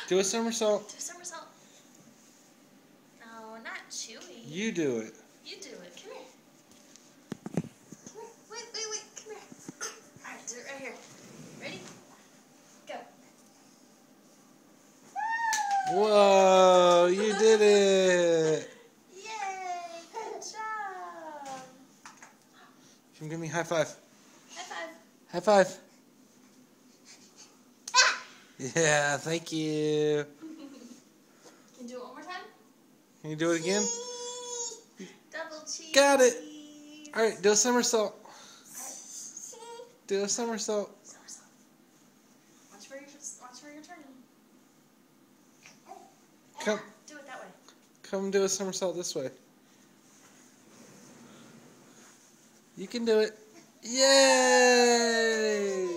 Do a somersault. Do a somersault. No, not Chewy. You do it. You do it. Come here. Come here. Wait. Come here. Alright, do it right here. Ready? Go. Whoa, you did it. Yay! Good job. Come give me a high five. High five. High five. Yeah, thank you. Can you do it one more time? Can you do it again? Double cheese. Got it. All right, do a somersault. Do a somersault. Somersault. Watch for your turning. Come, do it that way. come do a somersault this way. You can do it. Yay!